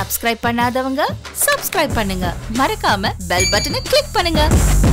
Subscribe பண்ணாதவங்க subscribe பண்ணுங்க. மறக்காம பெல் பட்டனை கிளிக் பண்ணுங்க.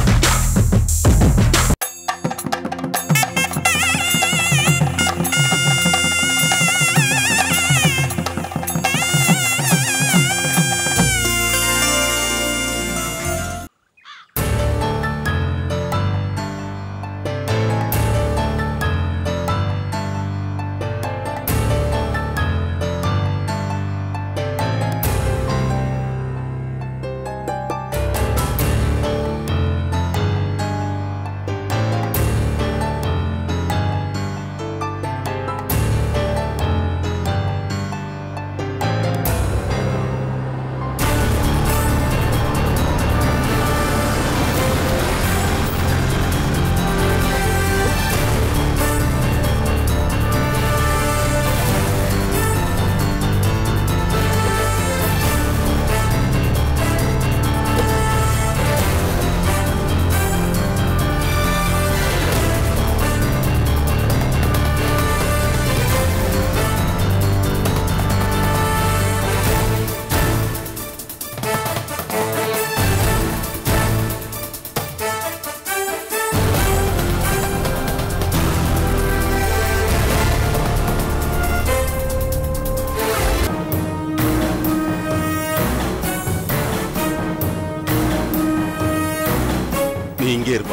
இங்கே இருப்பா.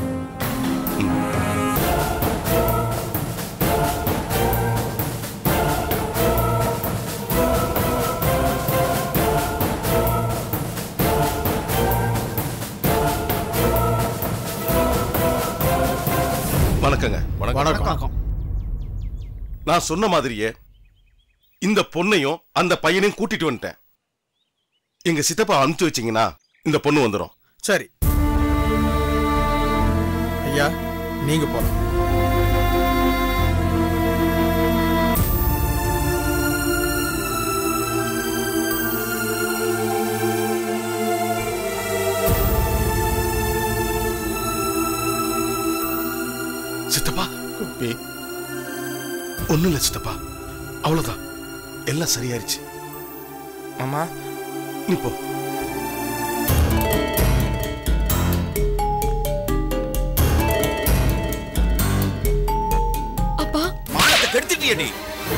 வணக்கங்க. வணக்கம். நான் சொன்ன மாதிரியே இந்த பொண்ணையும் அந்த பையனையும் கூட்டிட்டு வந்துட்டேன். எங்க சித்தப்பா அனுப்பிச்சு வச்சீங்கன்னா இந்த பொண்ணு வந்துடும். சரி ஐயா, நீங்க போலாம். சித்தப்பா ஒண்ணும் இல்ல சித்தப்பா, அவ்வளவுதான், எல்லாம் சரியாயிருச்சு. அம்மா நீ போ. அப்பா மானத்தை கெடுத்துட்டியே நீ.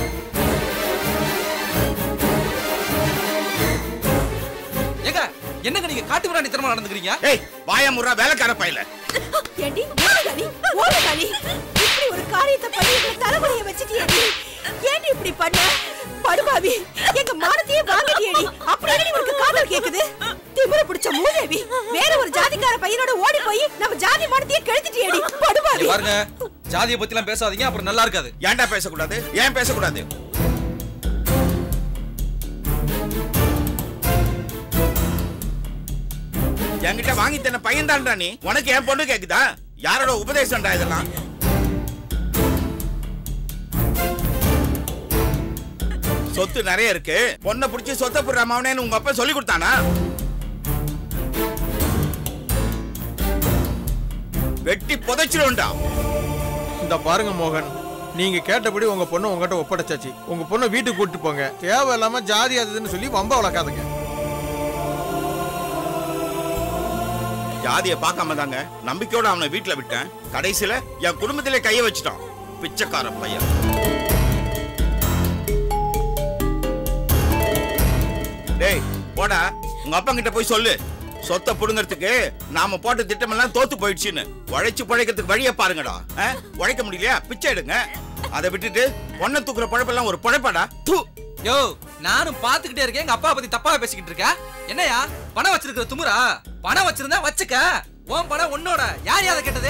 ஏங்க என்னங்க நீங்க காட்டு மிராண்டி தரமா நடந்துக்கிறீங்க? ஏய் வாயா முறா வேலைக்கார பையல. ஏண்டி ஓடுகாலி இப்படி ஒரு காரியத்தை பண்ணி எங்க தலைமுறையை வச்சிட்டியேடி. ஏண்டி இப்படி பண்ண? படுபாவி, எங்க மானத்தையே வாங்கிட்டியேடி. அப்படியே உனக்கு காதல் கேக்குது? திமிர பிடிச்ச மூதேவி, வேற ஒரு ஜாதிக்கார பையனோட ஓடி போய் நம்ம ஜாதி மானத்தையே கெடுத்துட்டியேடி. படுபாவி. பாருங்க, ஜாதியை பத்தி எல்லாம் பேசாதீங்க, அப்புறம் நல்லா இருக்காது. ஏன்டா பேசக்கூடாது? ஏன் பேசக்கூடாது? என்கிட்ட வாங்கி தன பையன் தான்டா நீ. உனக்கு என் பொண்ணு கேக்குதா? யாரோட உபதேசம்டா இதெல்லாம்? சொத்து நிறைய இருக்கு, பொண்ணை பிடிச்சி சொத்தை புடுற மாவனேன்னு உங்க அப்பா சொல்லி கொடுத்தானா? வெட்டி புதைச்சிடும்டா. இந்த பாருங்க மோகன், நீங்க கேட்டபடி உங்க பொண்ணு உங்ககிட்ட ஒப்படைச்சாச்சு. உங்க பொண்ணை வீட்டுக்கு கூட்டிட்டு போங்க. தேவையில்லாம ஜாதி அதுன்னு சொல்லி வம்ப வளர்க்காதுங்க. ஜாதியை பார்க்காம தாங்க நம்பிக்கையோட அவனை வீட்டுல விட்டேன். கடைசியில என் குடும்பத்திலே கைய வச்சுட்டான் பிச்சைக்கார பையன். டேய் போடா, உங்க அப்பா கிட்ட போய் சொல்லு, சொத்தை புடுங்கிறதுக்கு நாம போட்ட திட்டம் எல்லாம் தோத்து போயிடுச்சுன்னு. உழைச்சு பழைக்கிறதுக்கு வழிய பாருங்கடா. உழைக்க முடியலையா பிச்சை எடுங்க. அதை விட்டுட்டு பொண்ணை தூக்குற பழப்பெல்லாம் ஒரு பழப்பாடா. யோ, நானும் பாத்துக்கிட்டே இருக்கேன், எங்க அப்பா பத்தி தப்பா பேசிக்கிட்டு இருக்க. என்னையா பணம் வச்சிருக்கிற துமுரா? பணம் வச்சிருந்தா வச்சுக்க, உன் பணம் உன்னோட. யார் யாரை கேட்டது?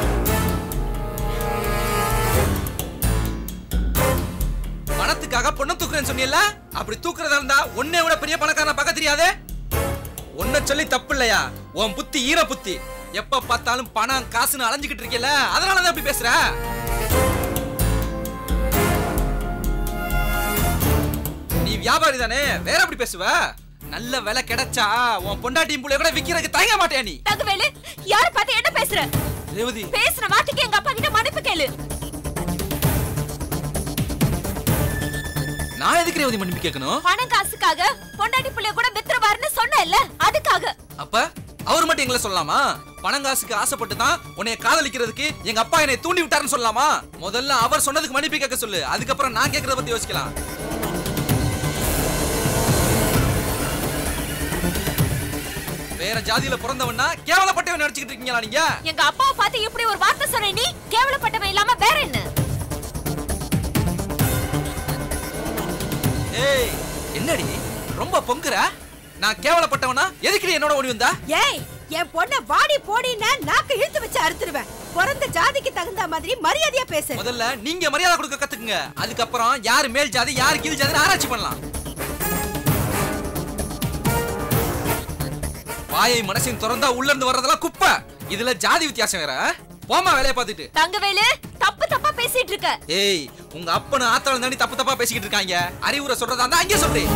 பணத்துக்காக பொண்ணை தூக்குறேன்னு சொன்னீல்ல? அப்படி தூக்குறதா இருந்தா உன்னை விட பெரிய பணக்காரன பார்க்க தெரியாது. உன்னை சொல்லி தப்பு இல்லையா? உன் புத்தி ஈர புத்தி. எப்ப பார்த்தாலும் பணம் காசுன்னு அலைஞ்சுக்கிட்டு இருக்கீல்ல, அதனாலதான் அப்படி பேசுற. நீ வியாபாரி தானே, வேற எப்படி பேசுவ? நல்ல விலை கிடைச்சா உன் பொண்டாட்டி புள்ளைய கூட விக்கிறதுக்கு தயங்க மாட்டியா நீ? தங்கவேலு, யார பார்த்து என்ன பேசுற? ரேவதி, பேசுற வார்த்தைக்கு எங்க அப்பா கிட்ட மன்னிப்பு கேளு. நான் எதுக்கு ரேவதி மன்னிப்பு கேட்கணும்? பணம் காசுக்காக பொண்டாட்டி புள்ளைய கூட வித்துருவாருன்னு சொன்னேல்ல, அதுக்காக. அப்ப அவர் மட்டும் எங்களை சொல்லலாமா? பணம் காசுக்கு ஆசைப்பட்டு தான் உன்னை காதலிக்கிறதுக்கு எங்க அப்பா என்னை தூண்டி விட்டாருன்னு சொல்லலாமா? முதல்ல அவர் சொன்னதுக்கு மன்னிப்பு கேட்க சொல்லு, அதுக்கப்புறம் நான் கேட்கறத பத்தி யோசிக்கலாம். வேற ஜாதியில பிறந்தவன்னா கேவலப்பட்டவன் நினைச்சிட்டு இருக்கீங்களா நீங்க? எங்க அப்பாவை பார்த்து இப்படி ஒரு வார்த்தை சொன்ன நீ கேவலப்பட்டவன் இல்லாம வேற என்ன? ஏய் என்னடி ரொம்ப பொங்குற? நான் கேவலப்பட்டவனா? எதுக்கு நீ என்னோட ஓடி வந்தா? ஏய் என் பொண்ண வாடி போடின்னா நாக்கு இழுத்து வச்சு அறுத்துருவேன். பிறந்த ஜாதிக்கு தகுந்த மாதிரி மரியாதையா பேசு. முதல்ல நீங்க மரியாதை கொடுக்க கத்துக்குங்க, அதுக்கப்புறம் யாரு மேல் ஜாதி யாரு கீழ் ஜாதின்னு ஆராய்ச்சி பண்ணலாம். வாயை மனசின் திறந்தா உள்ள இருந்து வர்றதெல்லாம் குப்பை. இதுல ஜாதி வித்தியாசம் வேற. போமா வேலைய பாத்துட்டு. தங்கவேலு தப்பு தப்பா பேசிட்டு இருக்க. ஏய் உங்க அப்பன ஆத்தால தாண்டி தப்பு தப்பா பேசிக்கிட்டு இருக்காங்க. அறிவுரை சொல்றதா இருந்தா அங்கே சொல்றேன்.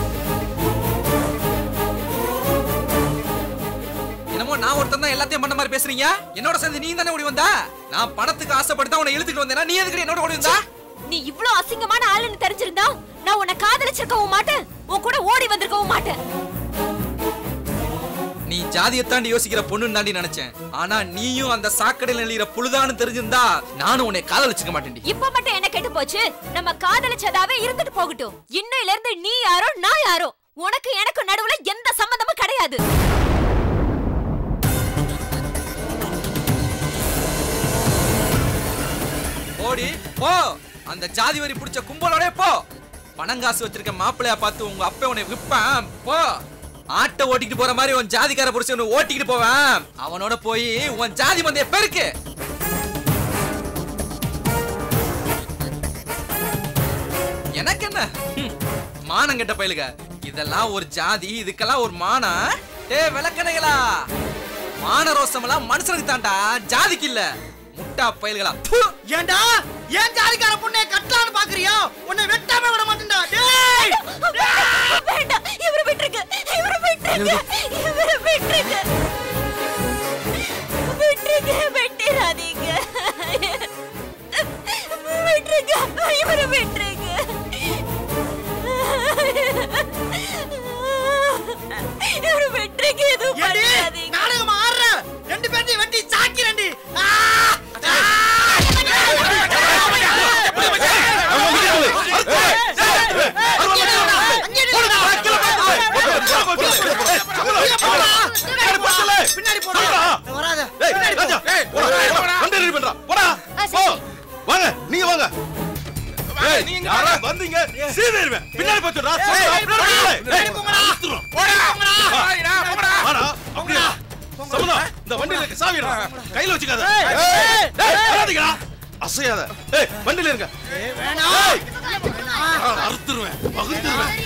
என்னமோ நான் ஒருத்தன் தான் எல்லாத்தையும் பண்ண மாதிரி பேசுறீங்க. என்னோட சேர்ந்து நீ தானே ஓடி வந்தா? நான் பணத்துக்கு ஆசைப்பட்டு உன்னை இழுத்துட்டு வந்தேனா நீ எதுக்கு என்னோட ஓடி வந்தா? நீ இவ்ளோ அசிங்கமான ஆளுன்னு தெரிஞ்சிருந்தா நான் உன்னை காதலிச்சிருக்கவும் மாட்டேன், உன் கூட ஓடி வந்திருக்கவும் மாட்டேன். நீ ஜாதியை தாண்டி யோசிக்கிற பொண்ணுன்னு தாண்டி நினைச்சேன். ஆனா நீயும் அந்த சாக்கடையில் நெளிகிற புழுதான்னு தெரிஞ்சிருந்தா நானும் உன்னை காதலிச்சுக்க மாட்டேன். இப்ப மட்டும் என்ன கெட்டு போச்சு? நம்ம காதலிச்சதாவே இருந்துட்டு போகட்டும். இன்னையில இருந்து நீ யாரோ நான் யாரோ, உனக்கு எனக்கு நடுவுல எந்த சம்பந்தமும் கிடையாது. ஓடி போ, அந்த ஜாதி வரி பிடிச்ச கும்பலோட போ. பணங்காசு வச்சிருக்க மாப்பிள்ளையா பார்த்து உங்க அப்பா உன்னை விப்பான். போ, ஆட்டை ஓட்டிட்டு போற மாதிரி உன் ஜாதிக்கார புடிச்சு ஓட்டிக்கிட்டு போவேன். அவனோட போய் உன் ஜாதி மந்தைய பெருக்கு. எனக்கு என்ன மானம் கெட்ட பயலுக, இதெல்லாம் ஒரு ஜாதி, இதுக்கெல்லாம் ஒரு மானம். ஏ விளக்கணைகளா, மான ரோசம் எல்லாம் மனுஷனுக்கு தாண்டா, ஜாதிக்கு இல்ல. முட்டா பயல்களா. ஏண்டா ஏன் ஜாதிக்கார பொண்ணே கட்டலான்னு பாக்குறியா? உன்னை வெட்டாம விட மாட்டேன்டா. டேய் வேண்டாம், இவரை விட்டுருங்க, இவரை விட்டுருங்க, இவரை விட்டுருங்க, விட்டுருங்க, வெட்டிராதீங்க, விட்டுருங்க, இவரை விட்டுருங்க, இவரை விட்டுருங்க, எதுவும் பண்ணாதீங்க. நாடகம் ஆடுற ரெண்டு பேரையும் வெட்டி சாக்கிறேன்டி. பின்னாடி போடா. வராத. வாங்க நீங்க வாங்க. யாரா வந்தீங்க? சீதேர்வேன். பின்னாடி போச்சுடா. அப்படியே சமந்தா, இந்த வண்டியில இருக்க சாவிடா. கையில வச்சுக்காத. வராதீங்கடா. அசையாத. ஏய் வண்டியில இருங்க. வேணாம். அறுத்துருவேன், பகுந்துருவேன்.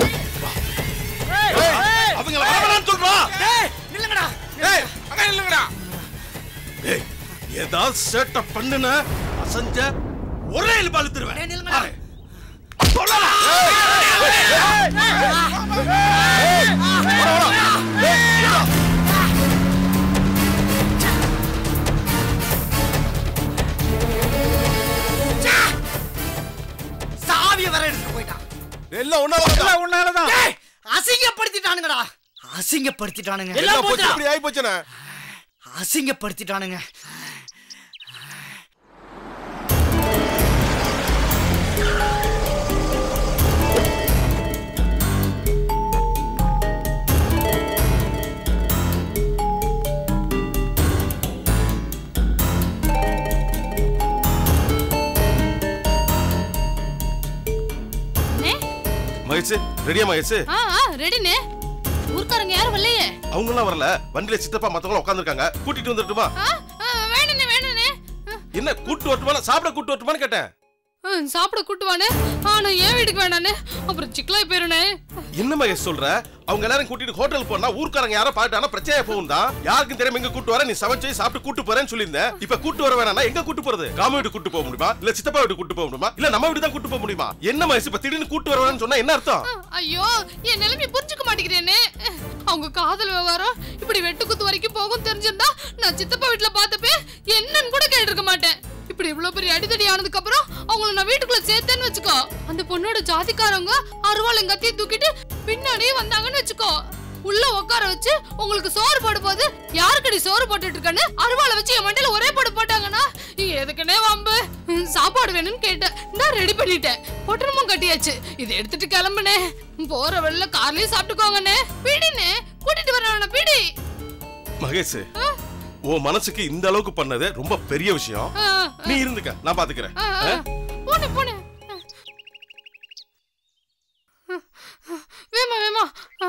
அவங்க வரவேணான்னு சொல்றா. டேய் நில்லுங்கடா. ஏய் அங்க இல்லங்கடா. ஏய் ஏதாவது சேட்ட பண்ணுன அசஞ்ச ஒரே இல்பால திருவேன். டேய் நில்லுங்கடா. சொல்லடா. சாவியை வர எடுத்து போயிட்டான். எல்லாம் உன்னாலதான். டேய் அசிங்கப்படுத்திட்டானுங்கடா. அசிங்கப்படுத்திட்டானுங்க. எல்லாம் போச்சு, இப்படி ஆயி போச்சுனே. அசிங்கப்படுத்திட்டானுங்க. மகேஷ் ரெடியா மகேஷ்? ரெடினே. ஊர்க்காரங்க யாரும் வரலையே? அவங்க எல்லாம் வரல. வண்டியில சித்தப்பா மத்தவங்க உட்கார்ந்திருக்காங்க. கூட்டிட்டு வந்துட்டுமா? வேணுனே வேணுனே. என்ன கூட்டு வரட்டுமா? சாப்பிட கூட்டு வரட்டுமான்னு கேட்டேன். சாப்பிட கூட்டுவானே. ஆனா ஏன் வீட்டுக்கு வேணானே, அப்புறம் சிக்கலாய் போயிருனே. என்ன மகேஷ் சொல்ற? அவங்க எல்லாரும் கூட்டிட்டு ஹோட்டல் போனா ஊர்க்காரங்க யாரோ பாட்டானா பிரச்சனை போகும் தான். யாருக்கும் தெரியாம எங்க கூட்டு வர, நீ சமைச்சு சாப்பிட்டு கூட்டு போறேன்னு சொல்லியிருந்தேன். இப்ப கூட்டு வர வேணாம்னா எங்க கூட்டு போறது? காம வீட்டு கூட்டு போக முடியுமா? இல்ல சித்தப்பா வீட்டு கூட்டு போக முடியுமா? இல்ல நம்ம வீட்டு தான் கூட்டு போக முடியுமா? என்ன மகேஷ் இப்ப திடீர்னு கூட்டு வர வேணாம்னு சொன்னா என்ன அர்த்தம்? ஐயோ என் நிலைமை புரிஞ்சுக்க மாட்டேங்கிறேனே. அவங்க காதல் விவகாரம் இப்படி வெட்டுக்குத்து வரைக்கும் போகும் தெரிஞ்சிருந்தா நான் சித்தப்பா வீட்டுல பார்த்தப்பே என்னன்னு கூட கேட்டிருக்க மாட்டேன். இப்படி இவ்வளவு பெரிய அடிதடி ஆனதுக்கு அப்புறம் அவங்கள நான் வீட்டுக்குள்ள சேர்த்தேன்னு வச்சுக்கோ, அந்த பொண்ணோட ஜாதிக்காரங்க அருவாள் எங்கத்தையும் தூக்கிட்டு பின்னாடியே வந்தாங்கன்னு வச்சுக்கோ, உள்ள உட்கார வச்சு உங்களுக்கு சோறு போடு போது யாருக்கடி சோறு போட்டுட்டு இருக்கன்னு அருவாளை வச்சு என் மண்டையில ஒரே போடு போட்டாங்கன்னா எதுக்குன்னே வம்பு. சாப்பாடு வேணும்னு கேட்டேன், நான் ரெடி பண்ணிட்டேன், பொட்டனமும் கட்டியாச்சு, இதை எடுத்துட்டு கிளம்புனே. போற வழியில கார்லயும் சாப்பிட்டுக்கோங்கண்ணே. பிடினே, கூட்டிட்டு வரணும் பிடி. மகேஷ், உன் மனசுக்கு இந்த அளவுக்கு பண்ணது ரொம்ப பெரிய விஷயம். நீ இருந்துக்க, நான் பாத்துக்கிறேன். போனே போனே, வேமா வேமா.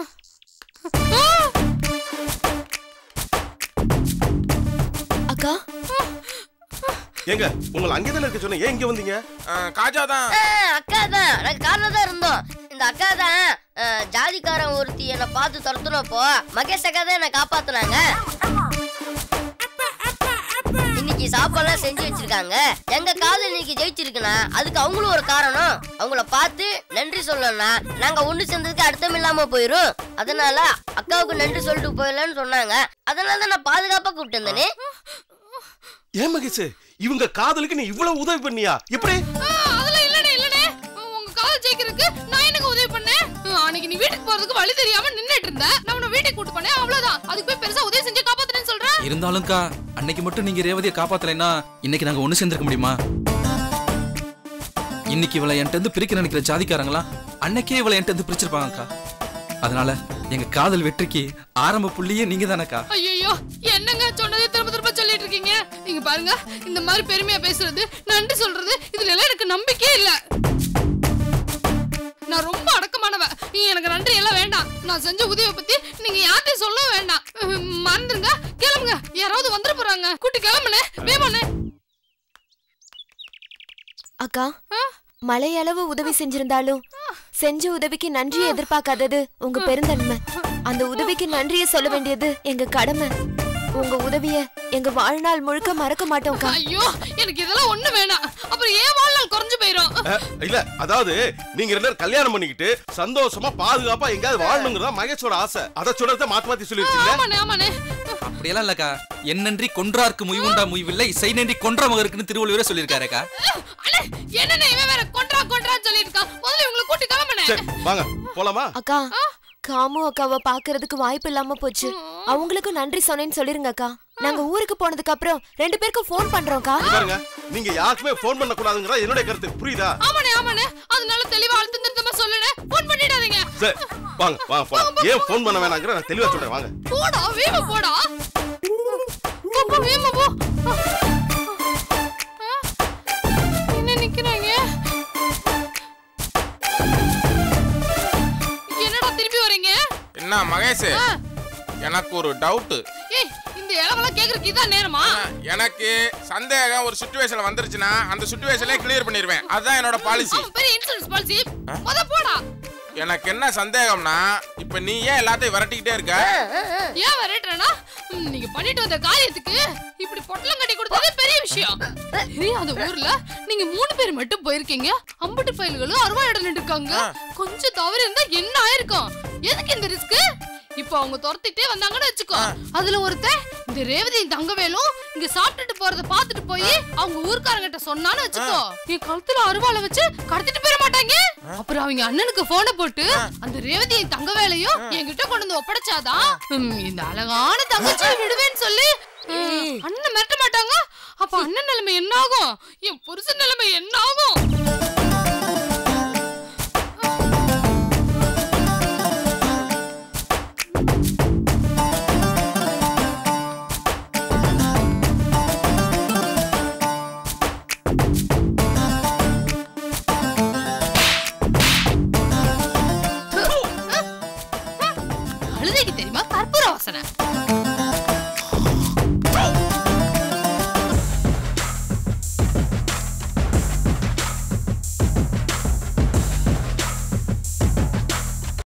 அக்கா, ஏங்க உங்களை அங்கேதான் இருக்க சொன்ன, ஏன் இங்க வந்தீங்க? காஜா தான். அக்கா தான், நாங்க கார்ல தான் இருந்தோம். இந்த அக்கா தான் ஜாதிக்காரன் ஒருத்தி என்ன பார்த்து துரத்துனப்போ மகேஷ் அக்கா தான் என்ன காப்பாத்துனாங்க. இன்னைக்கு சாப்பாடுலாம் செஞ்சு வச்சிருக்காங்க. எங்க காதல் இன்னைக்கு ஜெயிச்சிருக்குன்னா அதுக்கு அவங்களும் ஒரு காரணம். அவங்கள பார்த்து நன்றி சொல்லணும்னா நாங்க ஒண்ணு சேர்ந்ததுக்கு அர்த்தம் இல்லாம போயிரும். அதனால அக்காவுக்கு நன்றி சொல்லிட்டு போயிடலான்னு சொன்னாங்க. அதனாலதான் நான் பாதுகாப்பா கூப்பிட்டு வந்தேனே. ஏன் மகேஷ், இவங்க காதலுக்கு நீ இவ்வளவு உதவி பண்ணியா? எப்படி? அதெல்லாம் இல்லனே இல்லனே, உங்க காதல் ஜெயிக்கிறதுக்கு நான் எனக்கு உதவி பண்ணேன். அன்னைக்கு நீ வீட்டுக்கு போறதுக்கு வழி தெரியாம நின்னுட்டு இருந்த, நான் உன்னை வீட்டுக்கு கூட்டி போனேன், அவ்வளவுதான். அதுக்கு போய் பெருசா உதவி செஞ்சு காப்பாத்துறேன்னு சொல்றேன். இருந்தாலும்க்கா, அன்னைக்கு மட்டும் நீங்க ரேவதியை காப்பாத்தலைன்னா இன்னைக்கு நாங்க ஒண்ணு சேர்ந்திருக்க முடியுமா? இன்னைக்கு இவளை என்கிட்ட இருந்து பிரிக்க நினைக்கிற ஜாதிக்காரங்களா அன்னைக்கே இவளை என்கிட்ட இருந்து பிரிச்சிருப்பாங்கக்கா. அதனால எங்க காதல் வெற்றிக்கு ஆரம்ப புள்ளியே நீங்க தானக்கா. ஐயோ, என்னங்க சொன்னதே திரும்ப திரும்ப சொல்லிட்டு இருக்கீங்க. நீங்க பாருங்க, இந்த மாதிரி பெருமையா பேசுறது, நன்றி சொல்றது, இதுல எல்லாம் எனக்கு நம்பிக்கையே இல்ல. நான் ரொம்ப அடக்கமானவ, எனக்கு நன்றி எல்லாம் வேண்டாம். நான் செஞ்ச உதவியை பத்தி நீங்க யார்கிட்டயும் சொல்லவும் வேண்டாம். மறந்துருங்க, கிளம்புங்க. யாராவது வந்துட போறாங்க, கூட்டி கிளம்புனே, வேமானே. அக்கா, மலையளவு உதவி செஞ்சிருந்தாலும் செஞ்ச உதவிக்கு நன்றியை எதிர்பார்க்காதது உங்க பெருந்தன்மை. அந்த உதவிக்கு நன்றியை சொல்ல வேண்டியது எங்க கடமை. உங்க உதவிய எங்க வாழ்நாள் முழுக்க மறக்க மாட்டோம்க்கா. ஐயோ, எனக்கு இதெல்லாம் ஒண்ணு வேணாம். அப்புறம் ஏன் வாழ்நாள் குறைஞ்சு போயிரும். இல்ல, அதாவது நீங்க ரெண்டு பேரும் கல்யாணம் பண்ணிக்கிட்டு சந்தோஷமா பாதுகாப்பா எங்கயாவது வாழணுங்கிறதா மகேஷோட ஆசை. அத சொல்றத மாத்தி சொல்லிருக்கீங்க. ஆமாண்ணே ஆமாண்ணே. அப்படியெல்லாம் இல்லக்கா, என் நன்றி கொன்றார்க்கு முய்வுண்டா முய்வில்லை, செய் நன்றி கொன்ற மகருக்குன்னு திருவள்ளுவரே சொல்லியிருக்காருக்கா. அண்ணே, என்னண்ணே இவன் வேற கொன்றான்னு சொல்லியிருக்கான். முதல்ல இவங்களை கூட்டி கிளம்புனே. சரி வாங்க போலாமா? அக்கா, காமு அக்காவை பாக்குறதுக்கு வாய்ப்பு இல்லாம போச்சு. அவங்களுக்கு நன்றி சொன்னேன்னு சொல்லிருங்க அக்கா. நாங்க ஊருக்கு போனதுக்கு அப்புறம் 2 பேருக்கும் ஃபோன் பண்றோம்க்கா. பாருங்க, நீங்க யாருக்குமே ஃபோன் பண்ண கூடாதுங்கறத என்னோட கருத்து, புரியுதா? ஆமாண்ணே ஆமாண்ணே, அதனால தெளிவா அழுத்தம் திருத்தமா சொல்லுனே, ஃபோன் பண்ணிடாதீங்க. சரி வாங்க வாங்க போலாம். ஏன் ஃபோன் பண்ண வேணாங்கற நான் தெளிவா சொல்றேன், வாங்க. போடா, வேமா போடா. போ வேமா போ. என்ன நிக்கறாங்க? என்னடா திருப்பி வரீங்க? என்ன மகேஷ், எனக்கு ஒரு டவுட். ஏய், இந்த இளவெல்லாம் கேக்குறதுக்கு இதான் நேரமா? எனக்கு சந்தேகம் ஒரு சிச்சுவேஷன் வந்துருச்சுன்னா அந்த சிச்சுவேஷனே கிளியர் பண்ணிடுவேன். அதுதான் என்னோட பாலிசி. பெரிய இன்சூரன்ஸ் பாலிசி. மொத போடா. எனக்கு என்ன சந்தேகம்னா, இப்ப நீ ஏன் எல்லாத்தையும் விரட்டிக்கிட்டே இருக்க? ஏன் விரட்டுறேன்னா, நீங்க பண்ணிட்டு வந்த காரியத்துக்கு இப்படி பொட்டலம் கட்டி கொடுத்ததே பெரிய விஷயம். அந்த ஊர்ல நீங்க 3 பேர் மட்டும் போயிருக்கீங்க. 50 ஃபைல்களும் அருவாயோட நின்று இருக்காங்க. கொஞ்சம் தவறு இருந்தா என்ன ஆயிருக்கும்? எதுக்கு இந்த ரிஸ்க்? இப்போ அவங்க துரத்திட்டே வந்தாங்கன்னு வச்சுக்கோ, அதுல ஒருத்தன் இந்த ரேவதியின் தங்கவேலும் இங்க சாப்பிட்டுட்டு போறத பாத்துட்டு போய் அவங்க ஊர்க்காரங்கிட்ட சொன்னான்னு வச்சுக்கோ, என் கழுத்துல அருவாளை வச்சு கடத்திட்டு போயிட மாட்டாங்க. அப்புறம் அவங்க அண்ணனுக்கு போன போட்டு அந்த ரேவதியின் தங்கவேலையும் என்கிட்ட கொண்டு வந்து ஒப்படைச்சாதான் இந்த அழகான தங்கச்சியை விடுவேன்னு சொல்லி அண்ணன் மிரட்ட மாட்டாங்க. அப்ப அண்ணன் நிலைமை என்ன ஆகும்? என் புருஷன் நிலைமை என்ன ஆகும்? அழுதைக்கு தெரியுமா கற்பூர வாசனை?